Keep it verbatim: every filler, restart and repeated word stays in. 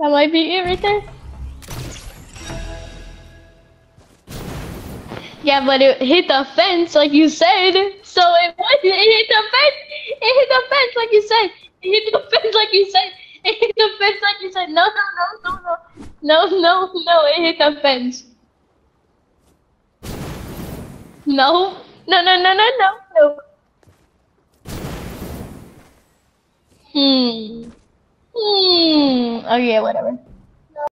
That might be it right there. Yeah, but it hit the fence like you said. So it was it hit the fence. It hit the fence like you said. It hit the fence like you said. It hit the fence like you said. No, no, no, no, no. No, no, no, it hit the fence. No. No, no, no, no, no, no. Hmm. Hmm. Okay, whatever.